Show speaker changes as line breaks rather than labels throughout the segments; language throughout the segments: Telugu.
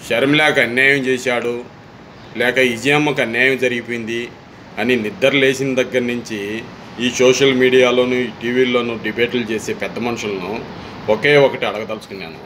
షర్మిలాకి అన్యాయం చేశాడు లేక విజయమ్మకు అన్యాయం జరిగిపోయింది అని నిద్ర లేచిన దగ్గర నుంచి ఈ సోషల్ మీడియాలోను ఈ టీవీల్లోనూ డిబేట్లు చేసే పెద్ద మనుషులను ఒకే ఒకటి అడగదలుచుకున్నాను.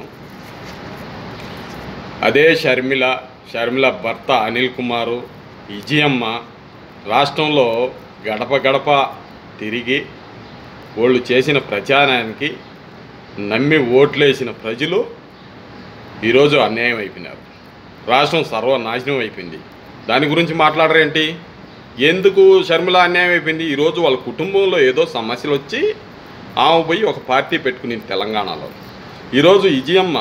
అదే షర్మిల భర్త అనిల్ కుమారు, విజయమ్మ రాష్ట్రంలో గడప గడప తిరిగి వాళ్ళు చేసిన ప్రచారానికి నమ్మి ఓట్లేసిన ప్రజలు ఈరోజు అన్యాయం అయిపోయినారు. రాష్ట్రం సర్వనాశనం అయిపోయింది. దాని గురించి మాట్లాడరేంటి? ఎందుకు షర్మిల అన్యాయం అయిపోయింది? ఈరోజు వాళ్ళ కుటుంబంలో ఏదో సమస్యలు వచ్చి ఆమె పోయి ఒక పార్టీ పెట్టుకునింది తెలంగాణలో. ఈరోజు విజయమ్మ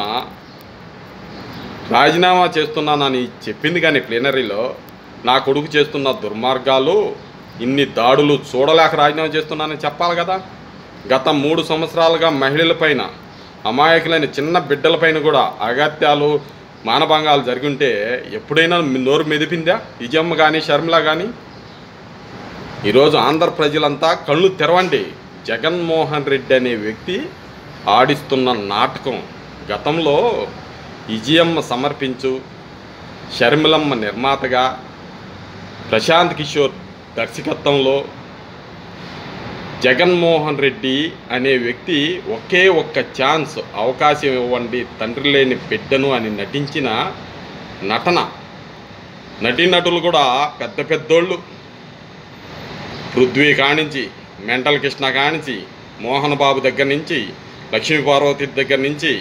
రాజీనామా చేస్తున్నానని చెప్పింది, కానీ ప్లీనరీలో నా కొడుకు చేస్తున్న దుర్మార్గాలు ఇన్ని దాడులు చూడలేక రాజీనామా చేస్తున్నానని చెప్పాలి కదా. గత 3 సంవత్సరాలుగా మహిళలపైన, అమాయకులైన చిన్న బిడ్డలపైన కూడా అగత్యాలు, మానభంగాలు జరుగుంటే ఎప్పుడైనా నోరు మెదిపిందా విజయమ్మ కానీ షర్మిల కానీ? ఈరోజు ఆంధ్ర ప్రజలంతా కళ్ళు తెరవండి. జగన్మోహన్ రెడ్డి అనే వ్యక్తి ఆడిస్తున్న నాటకం. గతంలో విజయమ్మ సమర్పించు, షర్మిలమ్మ నిర్మాతగా, ప్రశాంత్ కిషోర్ దర్శకత్వంలో జగన్మోహన్ రెడ్డి అనే వ్యక్తి ఒకే ఒక్క ఛాన్స్, అవకాశం ఇవ్వండి తండ్రి లేని బిడ్డను అని నటించిన నటీనటులు కూడా పెద్ద పెద్దోళ్ళు. పృథ్వీ కానించి, మెంటల్ కృష్ణ కానించి, మోహన్ బాబు దగ్గర నుంచి, లక్ష్మీ పార్వతి దగ్గర నుంచి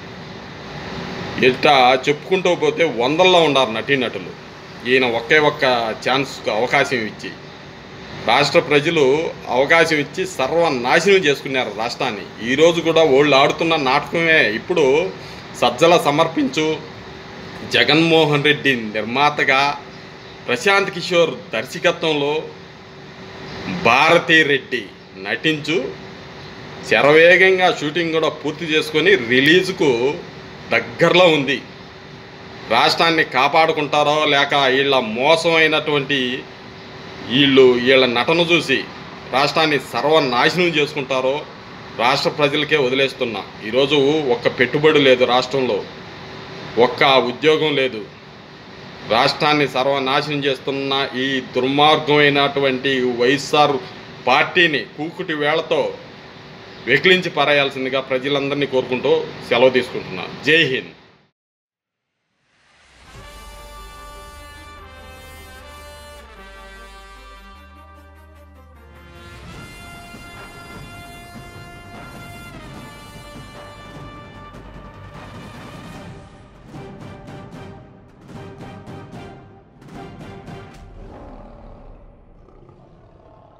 ఇట్లా చెప్పుకుంటూ పోతే వందల్లో ఉన్నారు నటీనటులు. ఈయన ఒకే ఒక్క ఛాన్స్ అవకాశం ఇచ్చి రాష్ట్ర ప్రజలు అవకాశం ఇచ్చి సర్వనాశనం చేసుకున్నారు రాష్ట్రాన్ని. ఈరోజు కూడా వాళ్ళు ఆడుతున్న నాటకమే. ఇప్పుడు సజ్జల సమర్పించు, జగన్మోహన్ రెడ్డి నిర్మాతగా, ప్రశాంత్ కిషోర్ దర్శకత్వంలో భారతీ రెడ్డి నటించు శరవేగంగా షూటింగ్ కూడా పూర్తి చేసుకొని రిలీజ్కు దగ్గరలో ఉంది. రాష్ట్రాన్ని కాపాడుకుంటారో లేక వీళ్ళ మోసమైనటువంటి వీళ్ళ నటన చూసి రాష్ట్రాన్ని సర్వనాశనం చేసుకుంటారో రాష్ట్ర ప్రజలకే వదిలేస్తున్నా. ఈరోజు ఒక్క పెట్టుబడి లేదు రాష్ట్రంలో, ఒక్క ఉద్యోగం లేదు. రాష్ట్రాన్ని సర్వనాశనం చేస్తున్న ఈ దుర్మార్గమైనటువంటి వైఎస్ఆర్ పార్టీని కూకుటి వేళతో వెకిలించి పారేయాల్సిందిగా ప్రజలందరినీ కోరుకుంటూ సెలవు తీసుకుంటున్నా. జై హింద్.